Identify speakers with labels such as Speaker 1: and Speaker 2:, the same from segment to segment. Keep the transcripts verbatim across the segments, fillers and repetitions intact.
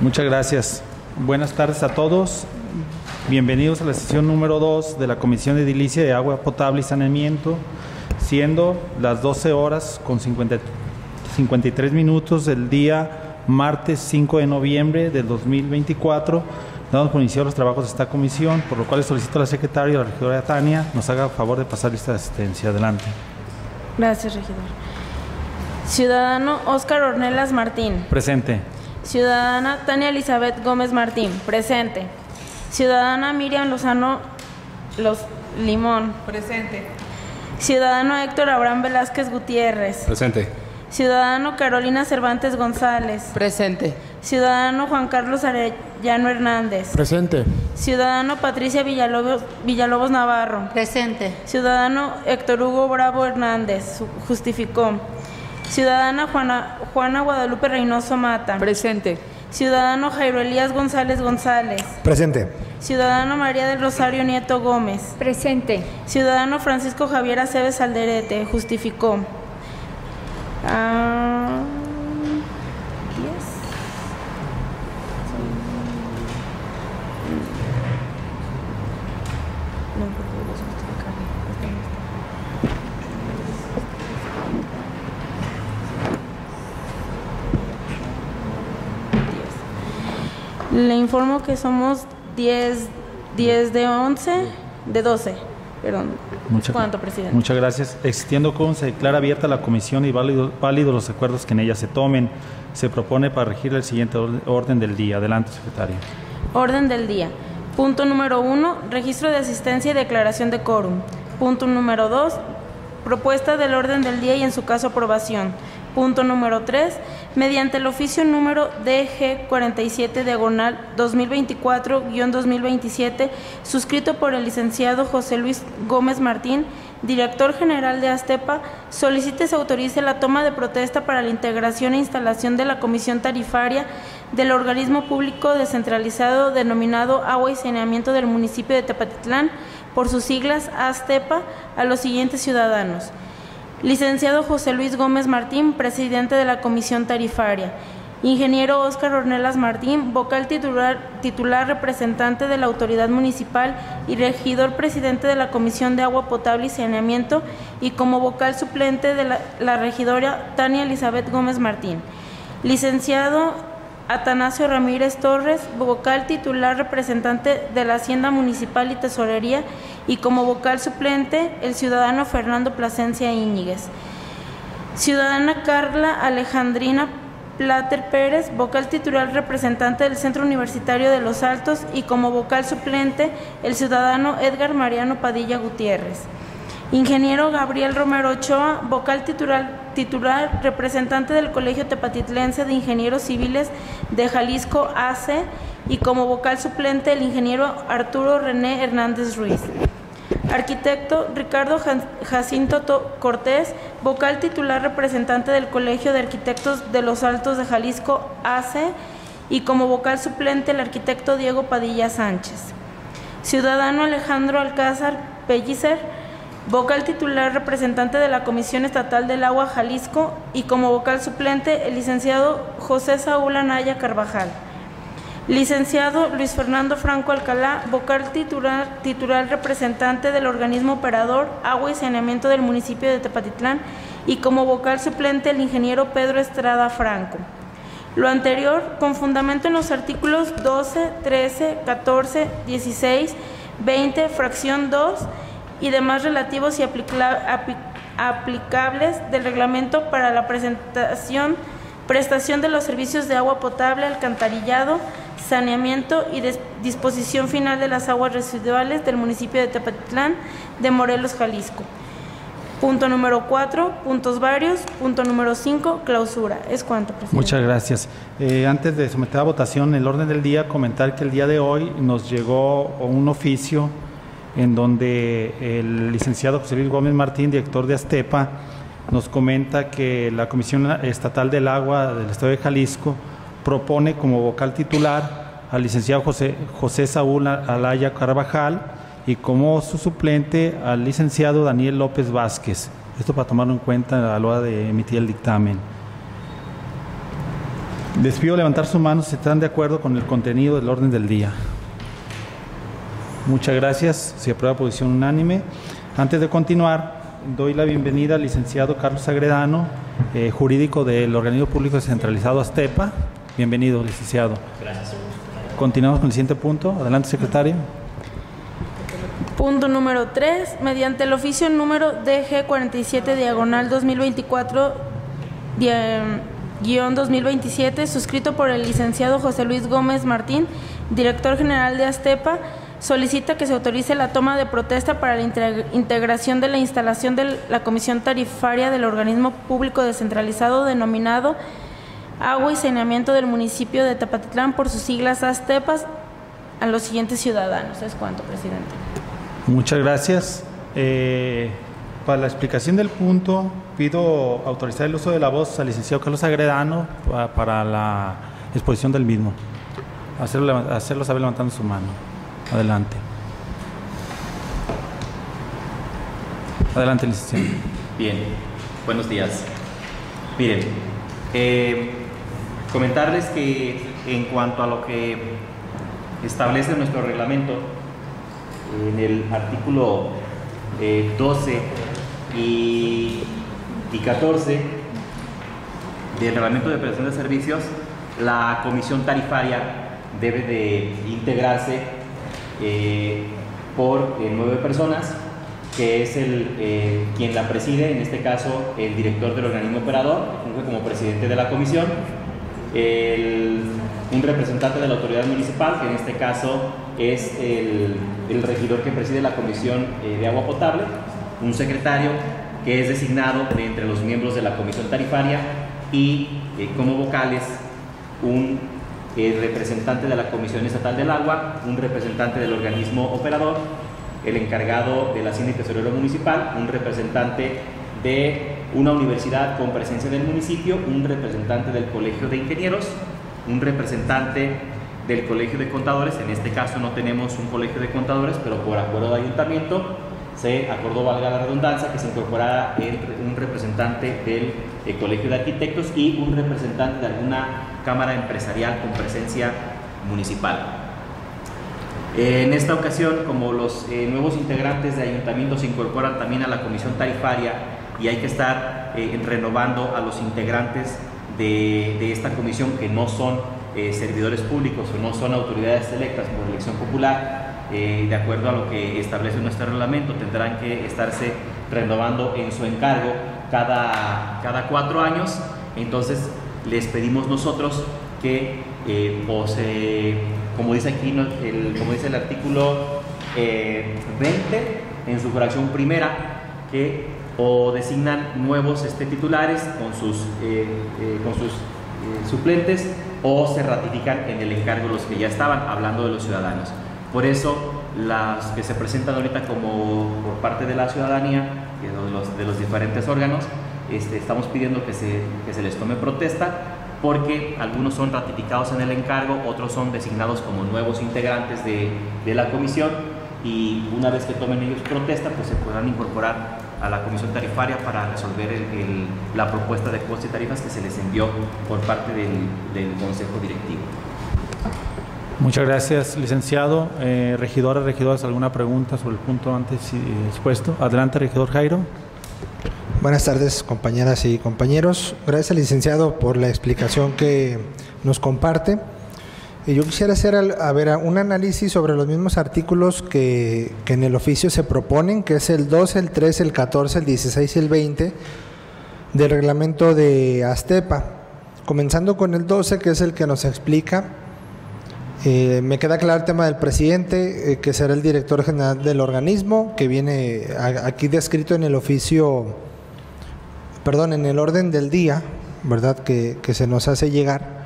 Speaker 1: Muchas gracias. Buenas tardes a todos. Bienvenidos a la sesión número dos de la Comisión de Edilicia de Agua Potable y Saneamiento, siendo las doce horas con cincuenta, cincuenta y tres minutos del día martes cinco de noviembre del dos mil veinticuatro. Damos por iniciados los trabajos de esta comisión, por lo cual solicito a la secretaria, la regidora Tania, nos haga favor de pasar lista de asistencia. Adelante.
Speaker 2: Gracias, regidor. Ciudadano Óscar Ornelas Martín.
Speaker 1: Presente.
Speaker 2: Ciudadana Tania Elizabeth Gómez Martín. Presente. Ciudadana Miriam Lozano Los Limón.
Speaker 3: Presente.
Speaker 2: Ciudadano Héctor Abraham Velázquez Gutiérrez.
Speaker 4: Presente.
Speaker 2: Ciudadano Carolina Cervantes González.
Speaker 3: Presente.
Speaker 2: Ciudadano Juan Carlos Arellano Hernández.
Speaker 5: Presente.
Speaker 2: Ciudadano Patricia Villalobos, Villalobos Navarro.
Speaker 3: Presente.
Speaker 2: Ciudadano Héctor Hugo Bravo Hernández. Justificó. Ciudadana Juana, Juana Guadalupe Reynoso Mata.
Speaker 3: Presente.
Speaker 2: Ciudadano Jairo Elías González González.
Speaker 5: Presente.
Speaker 2: Ciudadano María del Rosario Nieto Gómez.
Speaker 3: Presente.
Speaker 2: Ciudadano Francisco Javier Aceves Alderete. Justificó. Ah, diez. No, por favor, justificar. Le informo que somos diez, diez de once, de doce, perdón.
Speaker 1: Muchas,
Speaker 2: ¿Cuánto, presidente?
Speaker 1: Muchas gracias. Existiendo como se declara abierta la comisión y válidos válido los acuerdos que en ella se tomen, se propone para regir el siguiente orden del día. Adelante, secretaria.
Speaker 2: Orden del día. Punto número uno, registro de asistencia y declaración de quórum. Punto número dos, propuesta del orden del día y en su caso aprobación. Punto número tres, mediante el oficio número D G cuarenta y siete diagonal dos mil veinticuatro guión dos mil veintisiete, suscrito por el licenciado José Luis Gómez Martín, director general de Astepa, solicite se autorice la toma de protesta para la integración e instalación de la comisión tarifaria del organismo público descentralizado denominado Agua y Saneamiento del municipio de Tepatitlán, por sus siglas Astepa, a los siguientes ciudadanos. Licenciado José Luis Gómez Martín, presidente de la Comisión Tarifaria. Ingeniero Óscar Ornelas Martín, vocal titular, titular representante de la Autoridad Municipal y regidor presidente de la Comisión de Agua Potable y Saneamiento, y como vocal suplente de la, la regidora Tania Elizabeth Gómez Martín. Licenciado Atanasio Ramírez Torres, vocal titular representante de la Hacienda Municipal y Tesorería, y como vocal suplente el ciudadano Fernando Plasencia Íñiguez. Ciudadana Carla Alejandrina Plater Pérez, vocal titular representante del Centro Universitario de Los Altos, y como vocal suplente el ciudadano Edgar Mariano Padilla Gutiérrez. Ingeniero Gabriel Romero Ochoa, vocal titular, titular representante del Colegio Tepatitlense de Ingenieros Civiles de Jalisco A C, y como vocal suplente el ingeniero Arturo René Hernández Ruiz. Arquitecto Ricardo Jacinto Cortés, vocal titular representante del Colegio de Arquitectos de Los Altos de Jalisco A C, y como vocal suplente el arquitecto Diego Padilla Sánchez. Ciudadano Alejandro Alcázar Pellicer, vocal titular representante de la Comisión Estatal del Agua Jalisco, y como vocal suplente el licenciado José Saúl Anaya Carvajal. Licenciado Luis Fernando Franco Alcalá, vocal titular, titular representante del organismo operador Agua y Saneamiento del municipio de Tepatitlán, y como vocal suplente el ingeniero Pedro Estrada Franco. Lo anterior con fundamento en los artículos doce, trece, catorce, dieciséis, veinte, fracción dos y demás relativos y aplicables del reglamento para la presentación, prestación de los servicios de agua potable, alcantarillado, saneamiento y disposición final de las aguas residuales del municipio de Tepatitlán de Morelos, Jalisco. Punto número cuatro, puntos varios. Punto número cinco, clausura. Es cuanto, presidente.
Speaker 1: Muchas gracias. Eh, antes de someter a votación el orden del día, comentar que el día de hoy nos llegó un oficio en donde el licenciado José Luis Gómez Martín, director de Astepa, nos comenta que la Comisión Estatal del Agua del Estado de Jalisco propone como vocal titular al licenciado José, José Saúl Anaya Carvajal, y como su suplente al licenciado Daniel López Vázquez. Esto para tomarlo en cuenta a la hora de emitir el dictamen. Les pido levantar su mano si están de acuerdo con el contenido del orden del día. Muchas gracias. Se aprueba por decisión unánime. Antes de continuar, doy la bienvenida al licenciado Carlos Agredano, eh, jurídico del Organismo Público Descentralizado ASTEPA. Bienvenido, licenciado.
Speaker 3: Gracias.
Speaker 1: Continuamos con el siguiente punto. Adelante, secretario.
Speaker 2: Punto número tres. Mediante el oficio número D G cuarenta y siete diagonal dos mil veinticuatro guión dos mil veintisiete, suscrito por el licenciado José Luis Gómez Martín, director general de ASTEPA, solicita que se autorice la toma de protesta para la integración de la instalación de la comisión tarifaria del organismo público descentralizado denominado Agua y Saneamiento del municipio de Tepatitlán, por sus siglas ASTEPAS, a los siguientes ciudadanos. Es cuanto, presidente.
Speaker 1: Muchas gracias. Eh, para la explicación del punto, pido autorizar el uso de la voz al licenciado Carlos Agredano para, para la exposición del mismo. Hacerlo, hacerlo saber levantando su mano. Adelante. Adelante, licenciado.
Speaker 3: Bien, buenos días. Miren, eh, comentarles que en cuanto a lo que establece nuestro reglamento, en el artículo eh, doce y, y catorce del reglamento de prestación de servicios, la comisión tarifaria debe de integrarse eh, por eh, nueve personas, que es el eh, quien la preside, en este caso el director del organismo operador, que funge como presidente de la comisión, el, un representante de la autoridad municipal, que en este caso es el, el regidor que preside la comisión eh, de agua potable, un secretario que es designado de entre los miembros de la comisión tarifaria y eh, como vocales un eh, representante de la Comisión Estatal del Agua, un representante del organismo operador, el encargado de la Hacienda y Tesorero Municipal, un representante de una universidad con presencia del municipio, un representante del Colegio de Ingenieros, un representante del Colegio de Contadores. En este caso no tenemos un Colegio de Contadores, pero por acuerdo de ayuntamiento se acordó, valga la redundancia, que se incorporara el, un representante del eh, Colegio de Arquitectos y un representante de alguna cámara empresarial con presencia municipal. Eh, en esta ocasión, como los eh, nuevos integrantes de ayuntamiento se incorporan también a la comisión tarifaria y hay que estar eh, renovando a los integrantes de, de esta comisión que no son eh, servidores públicos o no son autoridades electas por elección popular, eh, de acuerdo a lo que establece nuestro reglamento, tendrán que estarse renovando en su encargo cada, cada cuatro años. Entonces les pedimos nosotros que eh, pues, eh, como dice aquí el, como dice el artículo eh, veinte en su fracción primera, que o designan nuevos este, titulares con sus, eh, eh, con sus eh, suplentes, o se ratifican en el encargo los que ya estaban, hablando de los ciudadanos. Por eso las que se presentan ahorita como por parte de la ciudadanía, de los, de los diferentes órganos, este, estamos pidiendo que se, que se les tome protesta, porque algunos son ratificados en el encargo, otros son designados como nuevos integrantes de, de la comisión, y una vez que tomen ellos protesta, pues se podrán incorporar a la comisión tarifaria para resolver el, el, la propuesta de costos y tarifas que se les envió por parte del, del Consejo Directivo.
Speaker 1: Muchas gracias, licenciado. Eh, regidoras, regidores, ¿alguna pregunta sobre el punto antes expuesto? Adelante, regidor Jairo.
Speaker 4: Buenas tardes, compañeras y compañeros. Gracias, licenciado, por la explicación que nos comparte. Y yo quisiera hacer a ver, un análisis sobre los mismos artículos que, que en el oficio se proponen, que es el doce, el trece, el catorce, el dieciséis y el veinte del reglamento de ASTEPA. Comenzando con el doce, que es el que nos explica, eh, me queda claro el tema del presidente, eh, que será el director general del organismo, que viene a, aquí descrito en el oficio, perdón, en el orden del día, ¿verdad?, que, que se nos hace llegar.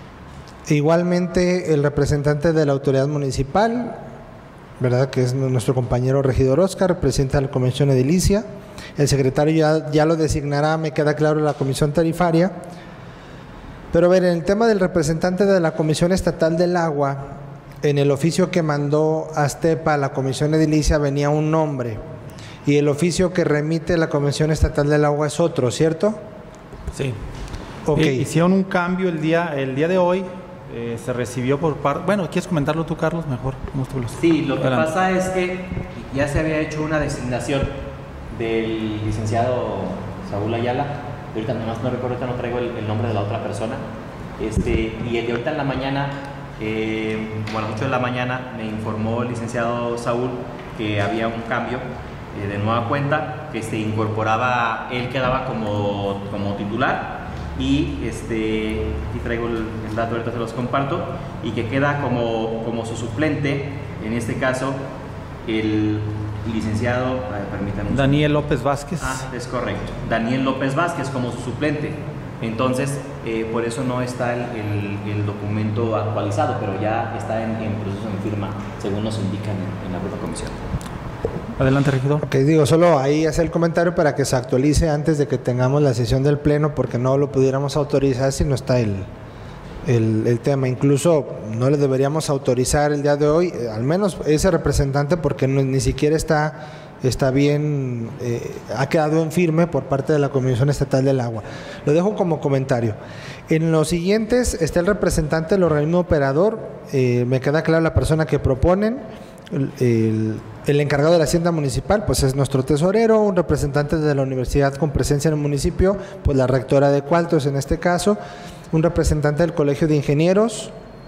Speaker 4: Igualmente el representante de la autoridad municipal, ¿verdad?, que es nuestro compañero regidor Oscar, presidente de la comisión edilicia. El secretario ya, ya lo designará, me queda claro, la comisión tarifaria. Pero a ver, en el tema del representante de la Comisión Estatal del Agua, en el oficio que mandó ASTEPA a la comisión edilicia venía un nombre, y el oficio que remite la Comisión Estatal del Agua es otro, ¿cierto?
Speaker 1: Sí.
Speaker 4: Okay.
Speaker 1: Eh, hicieron un cambio el día, el día de hoy, eh, se recibió por parte... Bueno, ¿quieres comentarlo tú, Carlos? Mejor.
Speaker 3: Sí, lo que
Speaker 1: Adelante.
Speaker 3: pasa es que ya se había hecho una designación del licenciado Saúl Ayala. Ahorita nomás no recuerdo, ahorita no traigo el, el nombre de la otra persona. Este, y el de ahorita en la mañana, eh, bueno, ocho de la mañana, me informó el licenciado Saúl que había un cambio eh, de nueva cuenta, que se incorporaba, él quedaba como, como titular y este, aquí traigo el, el dato, ahorita se los comparto, y que queda como, como su suplente, en este caso, el licenciado, a ver, permítanme un
Speaker 1: Daniel López Vázquez.
Speaker 3: Ah, es correcto. Daniel López Vázquez como su suplente. Entonces, eh, por eso no está el, el, el documento actualizado, pero ya está en, en proceso de firma, según nos indican en, en la propia comisión.
Speaker 1: Adelante, regidor.
Speaker 4: Ok, digo, solo ahí hacer el comentario para que se actualice antes de que tengamos la sesión del Pleno, porque no lo pudiéramos autorizar si no está el, el, el tema. Incluso no le deberíamos autorizar el día de hoy, eh, al menos ese representante, porque no, ni siquiera está, está bien, eh, ha quedado en firme por parte de la Comisión Estatal del Agua. Lo dejo como comentario. En los siguientes está el representante del organismo operador, eh, me queda claro la persona que proponen. El, el, el encargado de la Hacienda Municipal pues es nuestro tesorero, un representante de la universidad con presencia en el municipio, pues la rectora de Cualtos en este caso, un representante del Colegio de Ingenieros,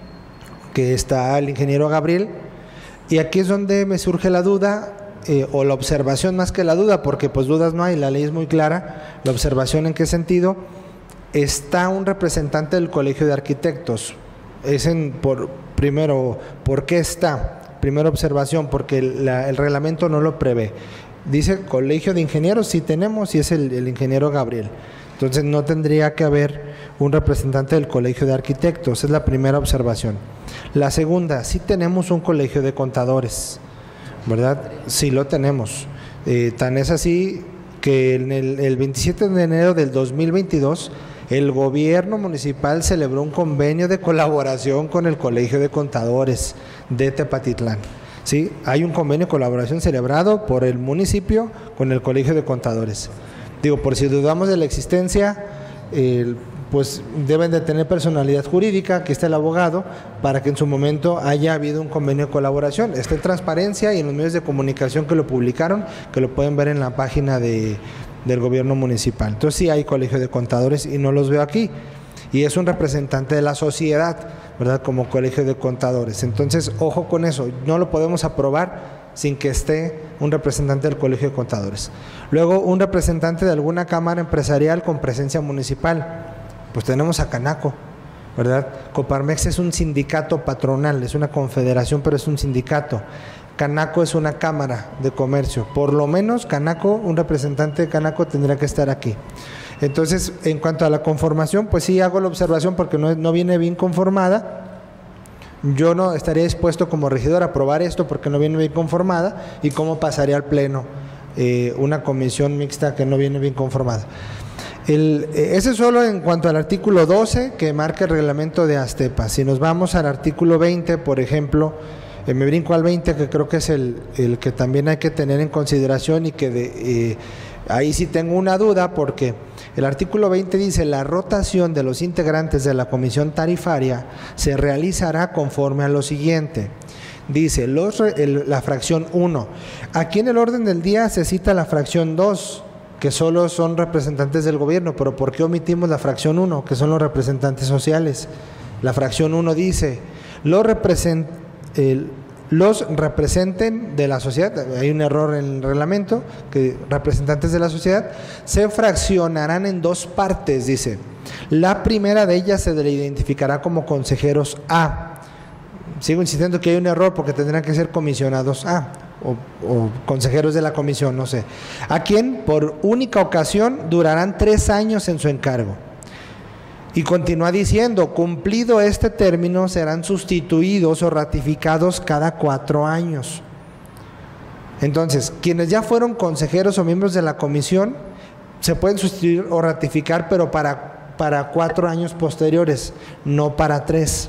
Speaker 4: que está el ingeniero Gabriel, y aquí es donde me surge la duda, eh, o la observación más que la duda, porque pues dudas no hay, la ley es muy clara. La observación, ¿en qué sentido? Está un representante del Colegio de Arquitectos. Es en, por, primero, ¿por qué está? Primera observación, porque la, el reglamento no lo prevé. Dice Colegio de Ingenieros, sí tenemos, y es el, el ingeniero Gabriel. Entonces no tendría que haber un representante del Colegio de Arquitectos, es la primera observación. La segunda, sí tenemos un Colegio de Contadores, ¿verdad? Sí lo tenemos. Eh, tan es así que en el, el veintisiete de enero del dos mil veintidós, el gobierno municipal celebró un convenio de colaboración con el Colegio de Contadores de Tepatitlán. ¿Sí? Hay un convenio de colaboración celebrado por el municipio con el Colegio de Contadores. Digo, por si dudamos de la existencia, eh, pues deben de tener personalidad jurídica, aquí está el abogado, para que en su momento haya habido un convenio de colaboración. Está en transparencia y en los medios de comunicación que lo publicaron, que lo pueden ver en la página de... del gobierno municipal. Entonces sí hay Colegio de Contadores y no los veo aquí. Y es un representante de la sociedad, ¿verdad? Como Colegio de Contadores. Entonces, ojo con eso, no lo podemos aprobar sin que esté un representante del Colegio de Contadores. Luego, un representante de alguna cámara empresarial con presencia municipal. Pues tenemos a Canaco, ¿verdad? Coparmex es un sindicato patronal, es una confederación, pero es un sindicato. Canaco es una cámara de comercio, por lo menos Canaco, un representante de Canaco tendría que estar aquí. Entonces, en cuanto a la conformación, pues sí hago la observación porque no, no viene bien conformada. Yo no estaría dispuesto como regidor a aprobar esto porque no viene bien conformada, y cómo pasaría al pleno eh, una comisión mixta que no viene bien conformada. El, eh, ese es solo en cuanto al artículo doce que marca el reglamento de Astepa. Si nos vamos al artículo veinte, por ejemplo, Eh, me brinco al veinte, que creo que es el, el que también hay que tener en consideración, y que de, eh, ahí sí tengo una duda, porque el artículo veinte dice: la rotación de los integrantes de la comisión tarifaria se realizará conforme a lo siguiente. Dice los, el, la fracción uno. Aquí en el orden del día se cita la fracción dos, que solo son representantes del gobierno, pero ¿por qué omitimos la fracción uno, que son los representantes sociales? La fracción uno dice: los representantes El, los representen de la sociedad, hay un error en el reglamento, que representantes de la sociedad se fraccionarán en dos partes, dice. La primera de ellas se le identificará como consejeros A. Sigo insistiendo que hay un error porque tendrán que ser comisionados A o, o consejeros de la comisión, no sé. A quien por única ocasión durarán tres años en su encargo. Y continúa diciendo: cumplido este término serán sustituidos o ratificados cada cuatro años. Entonces, quienes ya fueron consejeros o miembros de la comisión se pueden sustituir o ratificar, pero para, para cuatro años posteriores, no para tres.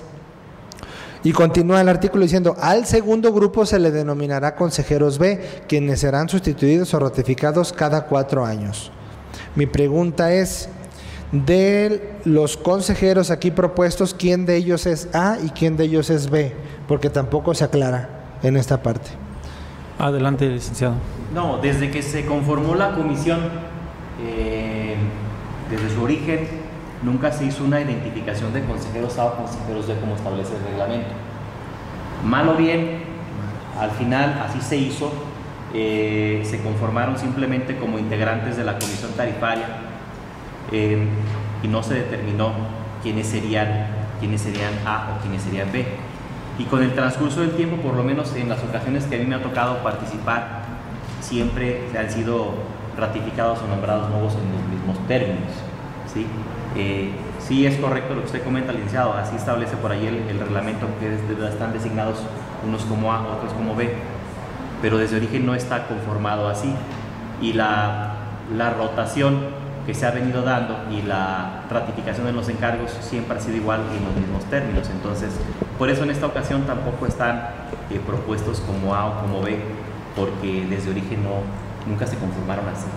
Speaker 4: Y continúa el artículo diciendo: al segundo grupo se le denominará consejeros B, quienes serán sustituidos o ratificados cada cuatro años. Mi pregunta es: de los consejeros aquí propuestos, quién de ellos es A y quién de ellos es B, porque tampoco se aclara en esta parte.
Speaker 1: Adelante, licenciado.
Speaker 3: No, desde que se conformó la comisión, eh, desde su origen, nunca se hizo una identificación de consejeros A o consejeros B como establece el reglamento. Mal o bien, al final así se hizo, eh, se conformaron simplemente como integrantes de la comisión tarifaria eh, y no se determinó quiénes serían, quiénes serían A o quiénes serían B. Y con el transcurso del tiempo, por lo menos en las ocasiones que a mí me ha tocado participar, siempre han sido ratificados o nombrados nuevos en los mismos términos, ¿sí? Eh, sí es correcto lo que usted comenta, licenciado, así establece por ahí el, el reglamento, que es, están designados unos como A, otros como B, pero desde origen no está conformado así, y la, la rotación que se ha venido dando y la ratificación de los encargos siempre ha sido igual en los mismos términos. Entonces, por eso en esta ocasión tampoco están eh, propuestos como A o como B, porque desde origen no, nunca se conformaron así.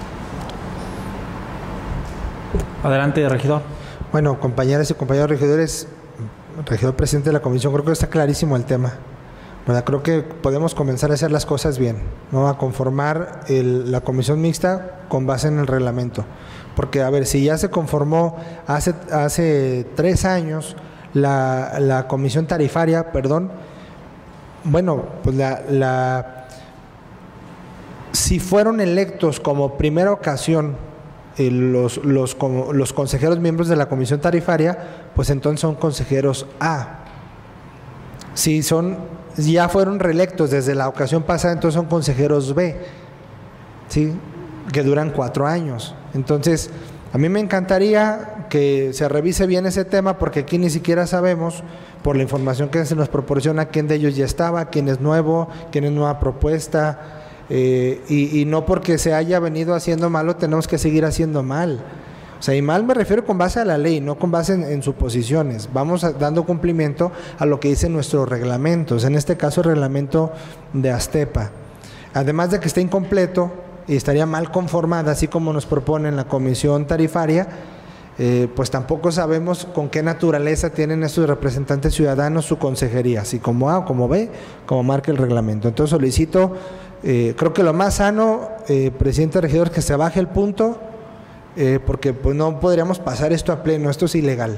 Speaker 1: Adelante, regidor.
Speaker 4: Bueno, compañeras y compañeros regidores, regidor presidente de la comisión, creo que está clarísimo el tema, ¿verdad? Creo que podemos comenzar a hacer las cosas bien, ¿no? A conformar el, la comisión mixta con base en el reglamento. Porque, a ver, si ya se conformó hace, hace tres años la, la comisión tarifaria, perdón, bueno, pues la, la si fueron electos como primera ocasión eh, los, los, como, los consejeros miembros de la comisión tarifaria, pues entonces son consejeros A. Si son, ya fueron reelectos desde la ocasión pasada, entonces son consejeros B, ¿sí? Que duran cuatro años. Entonces, a mí me encantaría que se revise bien ese tema, porque aquí ni siquiera sabemos, por la información que se nos proporciona, quién de ellos ya estaba, quién es nuevo, quién es nueva propuesta, eh, y, y no porque se haya venido haciendo malo tenemos que seguir haciendo mal. O sea, y mal me refiero con base a la ley, no con base en, en suposiciones. Vamos a, dando cumplimiento a lo que dicen nuestros reglamentos, en este caso el reglamento de Astepa. Además de que está incompleto y estaría mal conformada, así como nos propone la comisión tarifaria, eh, pues tampoco sabemos con qué naturaleza tienen estos representantes ciudadanos su consejería, si como A o como B, como marca el reglamento. Entonces solicito, eh, creo que lo más sano, eh, presidente regidor, es que se baje el punto, eh, porque pues no podríamos pasar esto a pleno, esto es ilegal.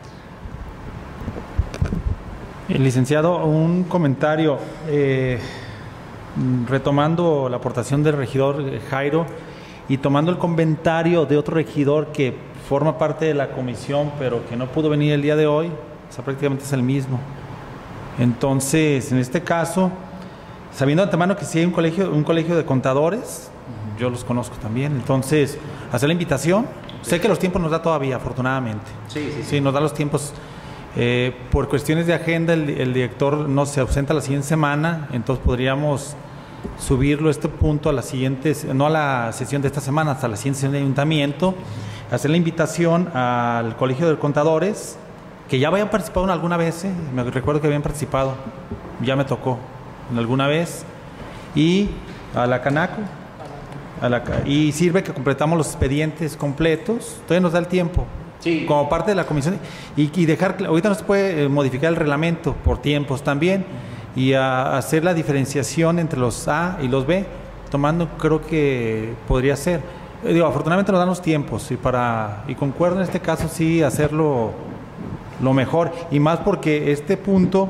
Speaker 1: El licenciado, un comentario. Eh, retomando la aportación del regidor Jairo y tomando el comentario de otro regidor que forma parte de la comisión pero que no pudo venir el día de hoy, o sea, prácticamente es el mismo. Entonces, en este caso, sabiendo de antemano que sí hay un colegio, un colegio de contadores, yo los conozco también, entonces, hacer la invitación. Sé que los tiempos nos da todavía, afortunadamente.
Speaker 3: Sí, sí, sí.
Speaker 1: Sí, nos da los tiempos. Eh, por cuestiones de agenda, el, el director no se ausenta la siguiente semana, entonces podríamos subirlo este punto a la siguiente, no a la sesión de esta semana, hasta la siguiente sesión de ayuntamiento, hacer la invitación al Colegio de Contadores, que ya habían participado en alguna vez, ¿eh? Me recuerdo que habían participado, ya me tocó en alguna vez, y a la Canaco, a la, y sirve que completamos los expedientes completos, todavía nos da el tiempo. Sí. Como parte de la comisión y, y dejar, ahorita no se puede modificar el reglamento por tiempos también y a, a hacer la diferenciación entre los A y los B, tomando, creo que podría ser, eh, digo, afortunadamente nos dan los tiempos y para y concuerdo en este caso sí hacerlo lo mejor, y más porque este punto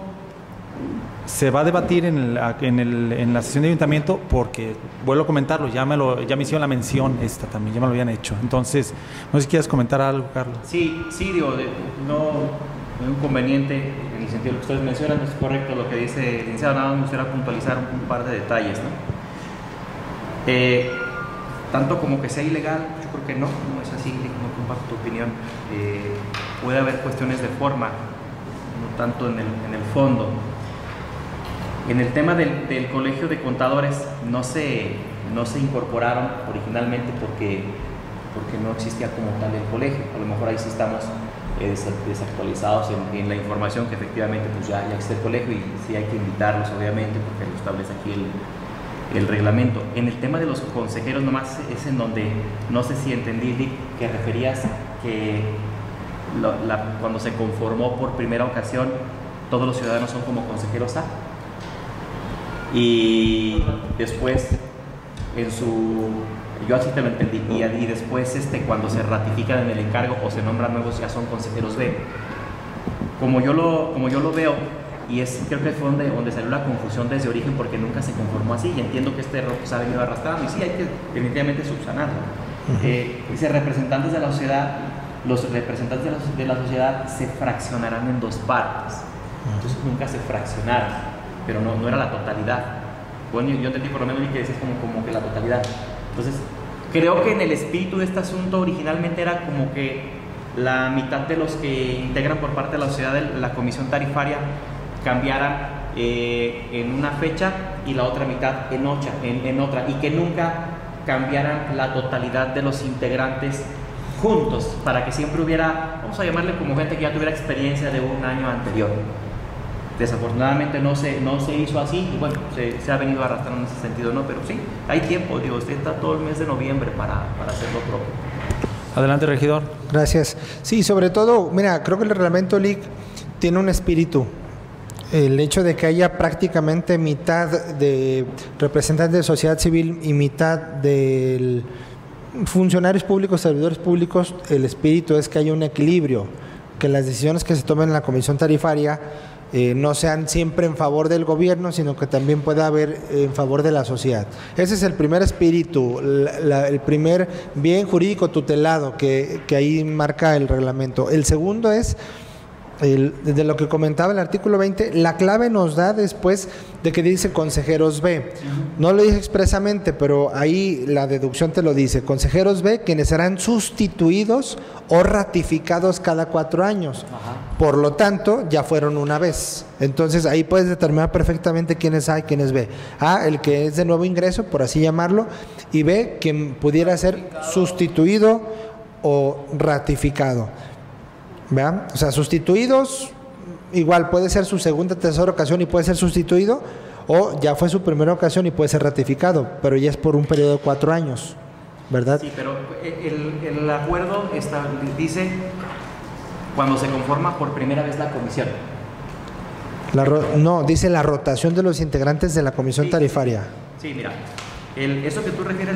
Speaker 1: se va a debatir en, el, en, el, en la sesión de ayuntamiento, porque vuelvo a comentarlo, ya me, lo, ya me hicieron la mención esta también, ya me lo habían hecho. Entonces, no sé si quieres comentar algo, Carlos.
Speaker 3: Sí, sí, digo, de, no, no hay inconveniente en el sentido de lo que ustedes mencionan, es correcto lo que dice el licenciado, nada más me gustaría puntualizar un, un par de detalles, ¿no? Eh, tanto como que sea ilegal, yo creo que no, no es así, no comparto tu opinión. Eh, puede haber cuestiones de forma, no tanto en el, en el fondo. En el tema del, del colegio de contadores no se, no se incorporaron originalmente porque, porque no existía como tal el colegio. A lo mejor ahí sí estamos eh, desactualizados en, en la información que efectivamente pues ya, ya existe el colegio y sí hay que invitarlos obviamente porque lo establece aquí el, el reglamento. En el tema de los consejeros nomás es en donde no sé si entendí que referías que lo, la, cuando se conformó por primera ocasión, todos los ciudadanos son como consejeros A. Y después, en su, yo así te lo entendí, y, y después este, cuando se ratifican en el encargo o se nombran nuevos, ya son consejeros B. Como yo lo, como yo lo veo, y es, creo que fue donde, donde salió la confusión desde origen, porque nunca se conformó así, y entiendo que este error pues, ha venido arrastrando, y sí, hay que definitivamente subsanarlo. Uh-huh. eh, dice, representantes de la sociedad, los representantes de la, de la sociedad se fraccionarán en dos partes. Entonces nunca se fraccionaron, pero no, no era la totalidad. Bueno, yo, yo entendí por lo menos que decías como, como que la totalidad. Entonces, creo que en el espíritu de este asunto originalmente era como que la mitad de los que integran por parte de la sociedad de la comisión tarifaria cambiaran eh, en una fecha y la otra mitad en, ocha, en, en otra, y que nunca cambiaran la totalidad de los integrantes juntos, para que siempre hubiera, vamos a llamarle como gente que ya tuviera experiencia de un año anterior. Desafortunadamente no se, no se hizo así, y bueno, se, se ha venido arrastrando en ese sentido, ¿no? Pero sí, hay tiempo, digo, usted está todo el mes de noviembre para, para hacer lo propio.
Speaker 1: Adelante, regidor.
Speaker 4: Gracias. Sí, sobre todo, mira, creo que el reglamento L I C tiene un espíritu. El hecho de que haya prácticamente mitad de representantes de sociedad civil y mitad de funcionarios públicos, servidores públicos, el espíritu es que haya un equilibrio, que las decisiones que se tomen en la comisión tarifaria eh, no sean siempre en favor del gobierno, sino que también pueda haber eh, en favor de la sociedad. Ese es el primer espíritu, la, la, el primer bien jurídico tutelado que, que ahí marca el reglamento. El segundo es, el, de lo que comentaba el artículo veinte, la clave nos da después de que dice consejeros B. No lo dije expresamente, pero ahí la deducción te lo dice. Consejeros B, quienes serán sustituidos o ratificados cada cuatro años. Ajá. Por lo tanto, ya fueron una vez. Entonces, ahí puedes determinar perfectamente quién es A y quién es B. A, el que es de nuevo ingreso, por así llamarlo, y B, quien pudiera ser sustituido o ratificado. ¿Vean? O sea, sustituidos, igual puede ser su segunda, tercera ocasión y puede ser sustituido, o ya fue su primera ocasión y puede ser ratificado, pero ya es por un periodo de cuatro años, ¿verdad?
Speaker 3: Sí, pero el, el acuerdo está, dice cuando se conforma por primera vez la comisión.
Speaker 4: La ro no, dice la rotación de los integrantes de la comisión sí, tarifaria.
Speaker 3: Sí, sí mira, el, eso que tú refieres,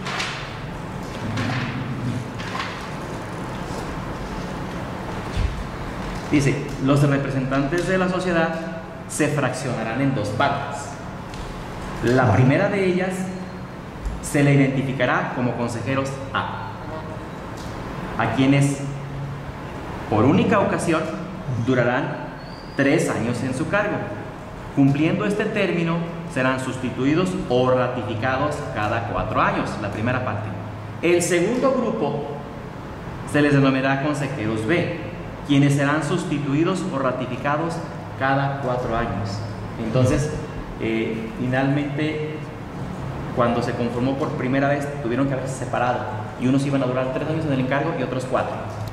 Speaker 3: dice, los representantes de la sociedad se fraccionarán en dos partes. La primera de ellas se le identificará como consejeros A, a quienes por única ocasión durarán tres años en su cargo. Cumpliendo este término, serán sustituidos o ratificados cada cuatro años, la primera parte. El segundo grupo se les denominará consejeros B, quienes serán sustituidos o ratificados cada cuatro años. Entonces, eh, finalmente, cuando se conformó por primera vez, tuvieron que haberse separado, y unos iban a durar tres años en el encargo y otros cuatro.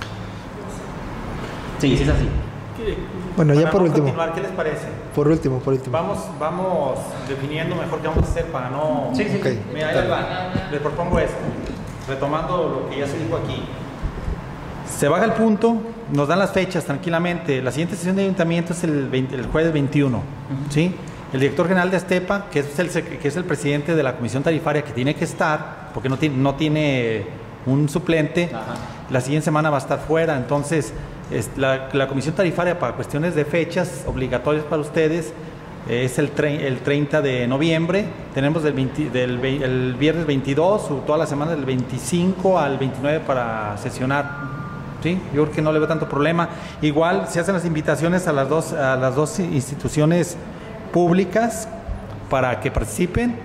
Speaker 3: Sí, sí es así.
Speaker 4: Bueno, ya por último.
Speaker 1: ¿Qué les parece?
Speaker 4: Por último, por último.
Speaker 1: Vamos, vamos definiendo mejor qué vamos a hacer para no...
Speaker 3: Sí, sí.
Speaker 4: Okay.
Speaker 1: Mira, ahí va. Les propongo esto, retomando lo que ya se dijo aquí. Se baja el punto, nos dan las fechas tranquilamente. La siguiente sesión de ayuntamiento es el, veinte, el jueves veintiuno. Uh-huh. ¿Sí? El director general de Astepa, que es, el, que es el presidente de la comisión tarifaria, que tiene que estar, porque no tiene, no tiene un suplente, ajá, la siguiente semana va a estar fuera. Entonces, es la, la comisión tarifaria para cuestiones de fechas obligatorias para ustedes eh, es el, tre el treinta de noviembre. Tenemos del, veinte, del el viernes veintidós, o toda la semana del veinticinco al veintinueve para sesionar. ¿Sí? Yo creo que no le veo tanto problema. Igual se hacen las invitaciones a las dos, a las dos instituciones públicas para que participen,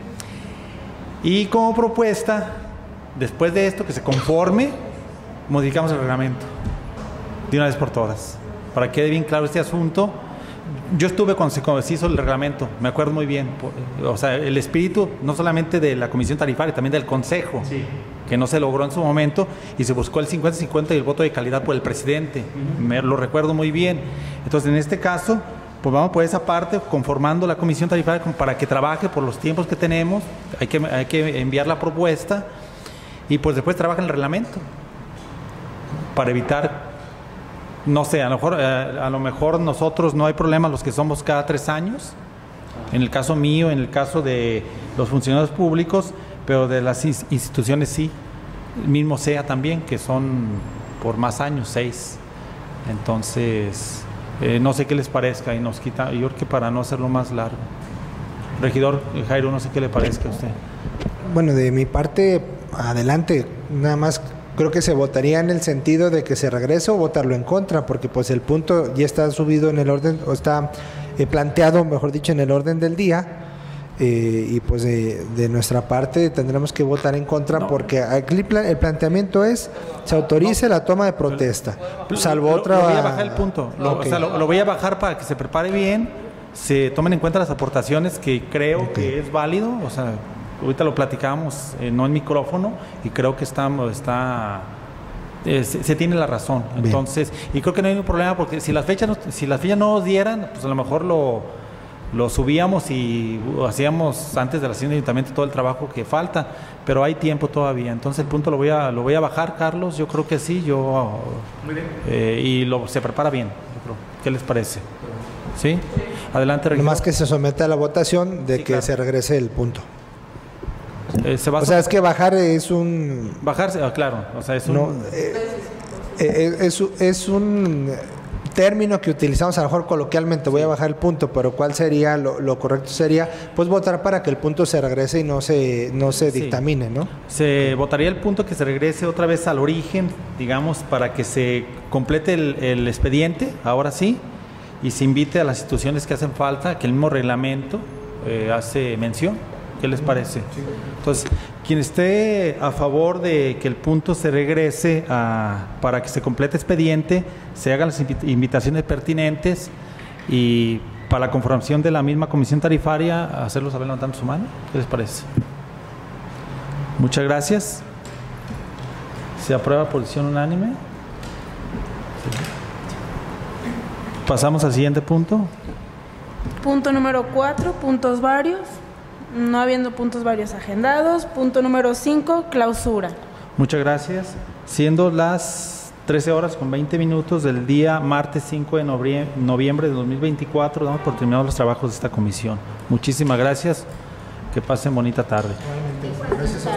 Speaker 1: y como propuesta, después de esto, que se conforme, modificamos el reglamento de una vez por todas, para que quede bien claro este asunto. Yo estuve cuando se, cuando se hizo el reglamento, me acuerdo muy bien, o sea, el espíritu no solamente de la comisión tarifaria, también del consejo, sí, que no se logró en su momento, y se buscó el cincuenta cincuenta y el voto de calidad por el presidente. Uh-huh. Me lo recuerdo muy bien. Entonces, en este caso, pues vamos por esa parte, conformando la comisión tarifaria para que trabaje por los tiempos que tenemos. Hay que, hay que enviar la propuesta y pues después trabaja en el reglamento. para evitar, no sé, a lo mejor, a lo mejor nosotros no hay problema los que somos cada tres años, en el caso mío, en el caso de los funcionarios públicos, pero de las instituciones sí, el mismo S E A también, que son por más años, seis. Entonces, eh, no sé qué les parezca y nos quita, yo creo que para no hacerlo más largo. Regidor Jairo, no sé qué le parezca a usted.
Speaker 4: Bueno, de mi parte, adelante, nada más creo que se votaría en el sentido de que se regrese o votarlo en contra, porque pues el punto ya está subido en el orden, o está eh, planteado, mejor dicho, en el orden del día, eh, y pues de, de nuestra parte tendremos que votar en contra, no, porque aquí el planteamiento es, se autorice no, la toma de protesta, lo, salvo
Speaker 1: lo,
Speaker 4: otra...
Speaker 1: Lo voy a bajar el punto, lo, okay. o sea, lo, lo voy a bajar para que se prepare bien, se tomen en cuenta las aportaciones que creo okay. que es válido, o sea... Ahorita lo platicamos, eh, no en micrófono, y creo que está, está eh, se, se tiene la razón. Bien. Entonces, y creo que no hay ningún problema, porque si las fechas no, si las fechas no nos dieran, pues a lo mejor lo, lo subíamos y hacíamos antes de la sesión de ayuntamiento todo el trabajo que falta, pero hay tiempo todavía. Entonces el punto lo voy a, lo voy a bajar, Carlos, yo creo que sí, yo Muy bien. Eh, y lo, se prepara bien, yo creo. ¿Qué les parece? ¿Sí? Adelante, regidor.
Speaker 4: Nomás que se someta a la votación de sí, que claro. se regrese el punto.
Speaker 1: Eh, se va
Speaker 4: o sea, es que bajar es un...
Speaker 1: Bajarse, ah, claro, o sea, es un...
Speaker 4: No, eh, eh, es, es un término que utilizamos a lo mejor coloquialmente, voy a bajar el punto, pero ¿cuál sería? Lo, lo correcto sería, pues votar para que el punto se regrese y no se, no se sí. dictamine, ¿no?
Speaker 1: Se votaría el punto que se regrese otra vez al origen, digamos, para que se complete el, el expediente, ahora sí, y se invite a las instituciones que hacen falta, que el mismo reglamento eh, hace mención. ¿Qué les parece? Entonces, quien esté a favor de que el punto se regrese a, para que se complete expediente, se hagan las invitaciones pertinentes y para la conformación de la misma comisión tarifaria, hacerlo saber levantando su mano. ¿Qué les parece? Muchas gracias. Se aprueba por decisión unánime. Pasamos al siguiente punto.
Speaker 2: Punto número cuatro, puntos varios. No habiendo puntos varios agendados. Punto número cinco, clausura.
Speaker 1: Muchas gracias. Siendo las trece horas con veinte minutos del día martes cinco de noviembre de dos mil veinticuatro, damos por terminados los trabajos de esta comisión. Muchísimas gracias. Que pasen bonita tarde.
Speaker 4: Gracias.